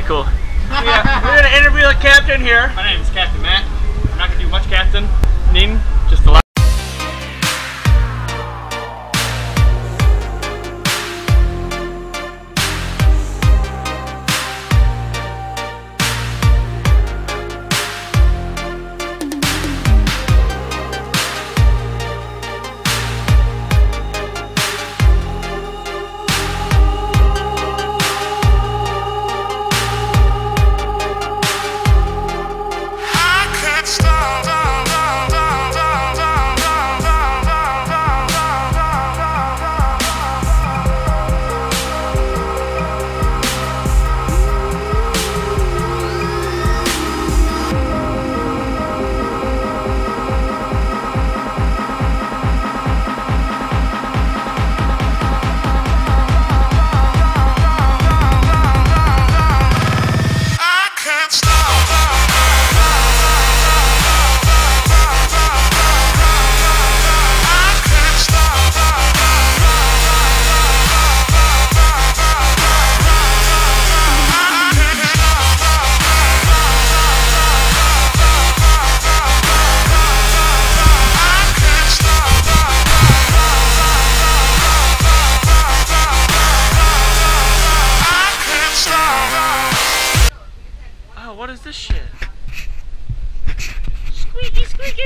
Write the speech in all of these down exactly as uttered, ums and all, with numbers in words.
cool. Yeah, we're gonna interview the captain here. My name is Captain Matt. I'm not gonna do much captain. Ning, just a lot. What is this shit? Squeaky, squeaky.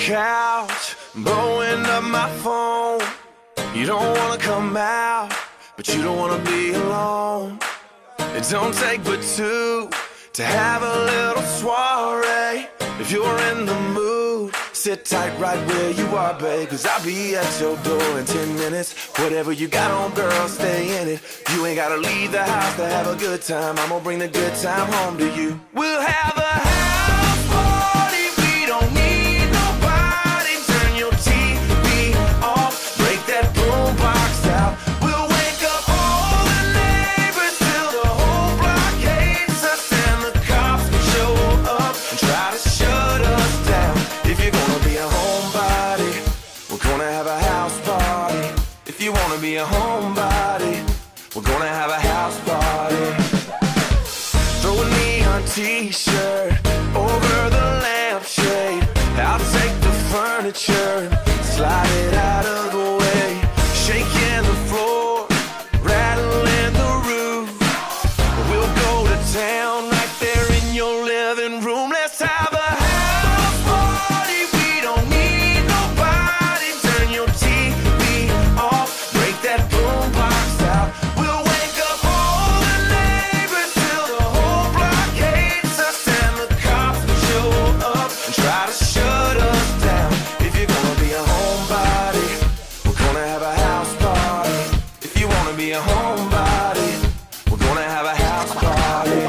couch, blowing up my phone. You don't wanna come out, but you don't wanna be alone. It don't take but two to have a little soiree. If you're in the mood, sit tight right where you are, babe, cause I'll be at your door in ten minutes. Whatever you got on, girl, stay in it. You ain't gotta leave the house to have a good time. I'm gonna bring the good time home to you. We'll have a house party, we don't need nobody. Turn your T V off, break that boombox out. We'll wake up all the neighbors till the whole block hates us, and the cops show up and try to shut us down. If you're gonna be a homebody, we're gonna have a house party. If you wanna be a homebody, we're gonna have a house party. Throw a neon t-shirt over the lampshade. I'll take the furniture, slide it out of the way. Shaking the floor, rattling the roof. We'll go to town right there in your living room. Let's have a house party, we don't need nobody. Turn your T V off, break that boombox out. We'll wake up all the neighbors till the whole block hates us, and the cops show up and try to shut us down. If you're gonna be a homebody, we're gonna have a house party. If you wanna be a homebody, we're gonna have a house party.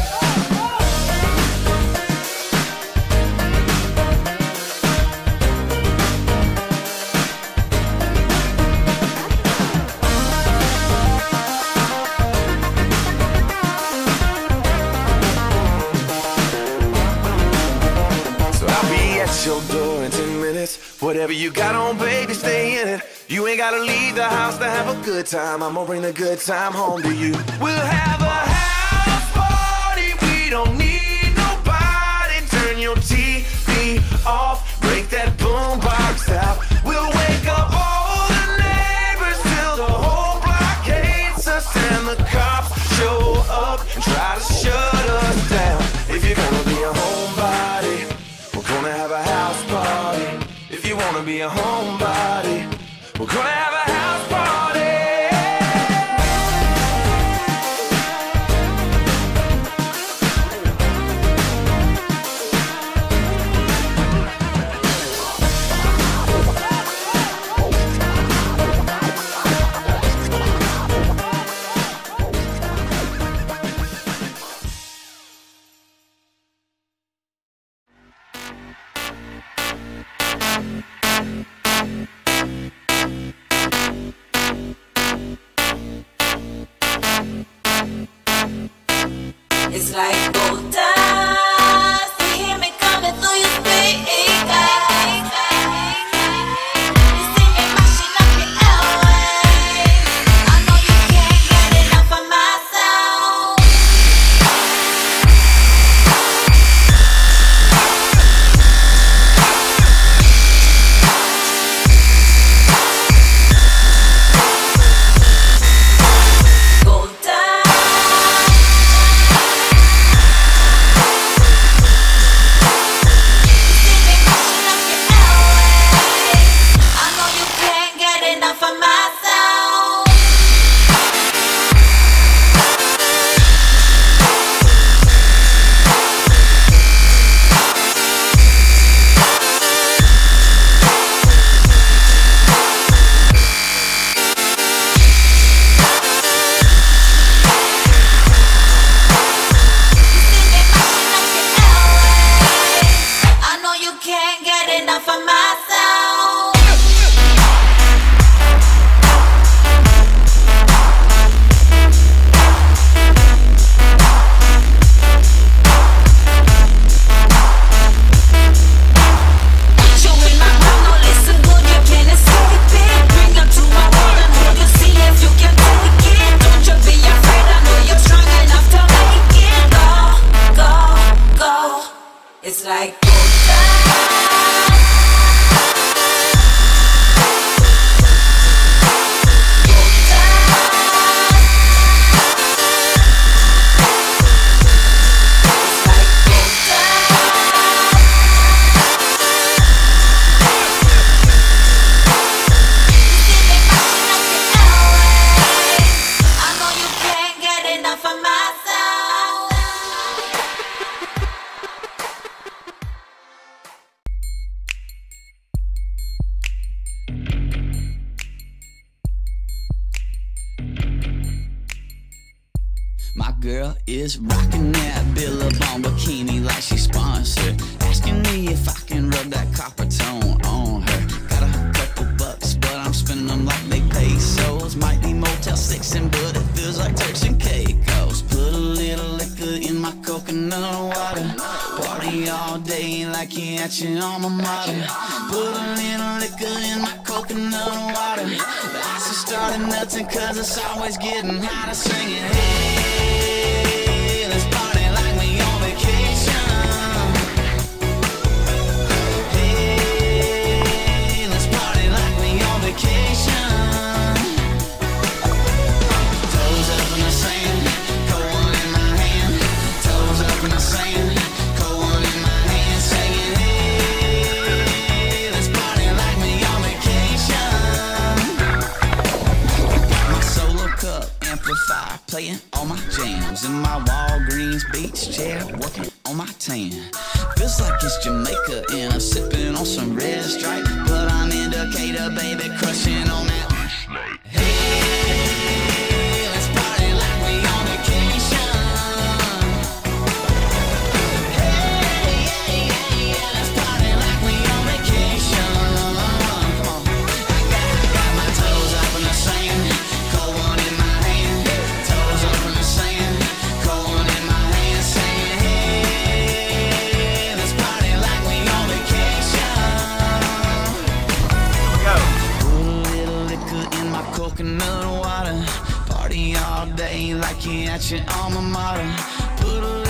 So I'll be at your door in ten minutes. Whatever you got on, baby, stay in it. You ain't gotta leave the house to have a good time. I'm gonna bring the good time home to you. We'll have a house party, we don't need nobody. Turn your T V off, break that boombox out. We'll wake up all the neighbors till the whole block hates us, and the cops show up and try to shut us down. If you're gonna be a homebody, we're gonna have a house party. If you wanna be a homebody, we're gonna have a house party. It's like gold dust. You hear me coming through your speakers. You see me mashing up your airwaves. I know you can't get enough of my sound. Gold dust. My girl is rocking that Billabong bikini like she's sponsored. Asking me if I can rub that copper tone on her. Got a couple bucks, but I'm spending them like they pesos. Might be Motel sixing, but it feels like Turks and Caicos. Put a little liquor in my coconut water. Party all day like you're at your alma mater. Put a little liquor in my coconut water. The ice is starting melting cause it's always getting hotter. Singing, hey, let's party like we on vacation. Hey, let's party like we on vacation. Toes up in the sand, cold one in my hand. Toes up in the sand, cold one in my hand. Singing, hey, let's party like we on vacation. My solo cup amplifier playing all my jams. In my Walgreens beach chair working on my tan. Feels like it's Jamaica and I'm sipping on some red stripe. But I'm in Decatur, baby, crushing on that. Hey, let's party like we on vacation. Hey, yeah, yeah, yeah, let's party like we on vacation. Come on. I got, I got my toes up in the sand, cold one in my hand. Toes up in the sand, cold one in my hand. Saying, hey, let's party like we on vacation. Go. Put a little liquor in my coconut water. Party all day like you're at your alma mater. Put a